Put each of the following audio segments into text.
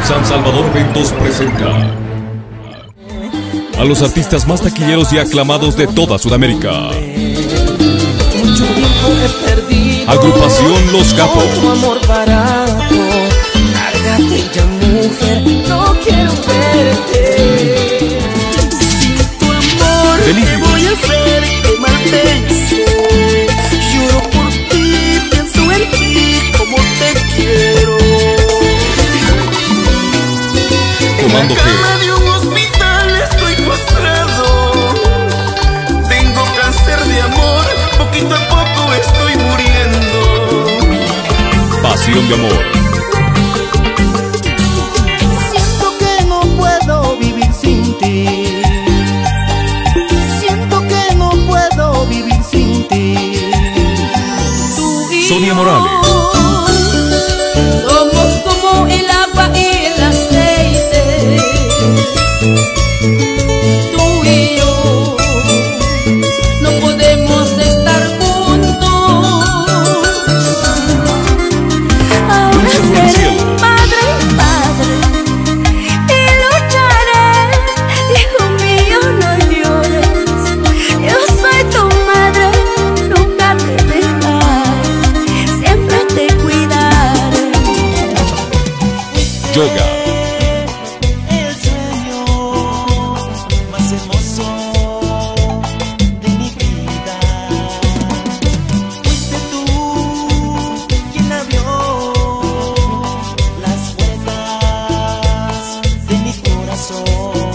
San Salvador Eventos presenta a los artistas más taquilleros y aclamados de toda Sudamérica. Mucho tiempo he perdido. Agrupación Los Capos. Tu amor barato. Lárgate ya, mujer, no quiero verte. Sin tu amor, Delirio. ¿qué voy a hacer? ¿Qué mal pensé? Lloro por ti, pienso en ti, como te quiero. Comando En la cama de un hospital estoy postrado. Tengo cáncer de amor, poquito a poco estoy muriendo. Pasión de amor. Siento que no puedo vivir sin ti. Siento que no puedo vivir sin ti. Tú y Sonia yo Morales. somos como el agua y el aceite. Tú y yo no podemos estar juntos. Ahora Dulce seré Cielo. madre y lucharé. Hijo mío, no llores. Yo soy tu madre, nunca te dejaré, siempre te cuidaré. Yoga. El sueño más hermoso de mi vida. Fuiste tú quien abrió las puertas de mi corazón.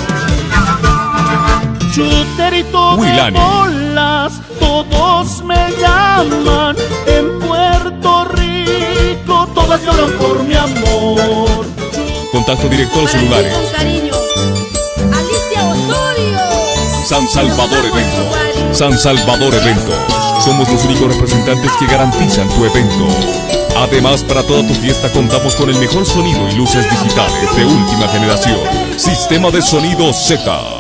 Chiterito de Wilani. bolas, todos me llaman. En Puerto Rico todas lloran por mi amor. Contacto directo a los celulares. Con cariño, Alicia Osorio. San Salvador Eventos. San Salvador Eventos. Somos los únicos representantes que garantizan tu evento. Además, para toda tu fiesta contamos con el mejor sonido y luces digitales de última generación. Sistema de sonido Z.